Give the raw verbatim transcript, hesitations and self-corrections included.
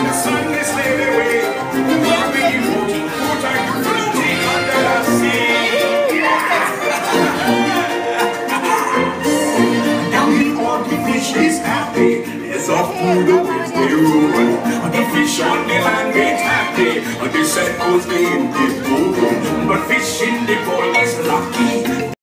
the sun they slid away. What were you floating? What are you floating under the sea? Down the all the fish is happy. There's a food the winds they roll. The fish on the land ain't happy. The set goes in the pool.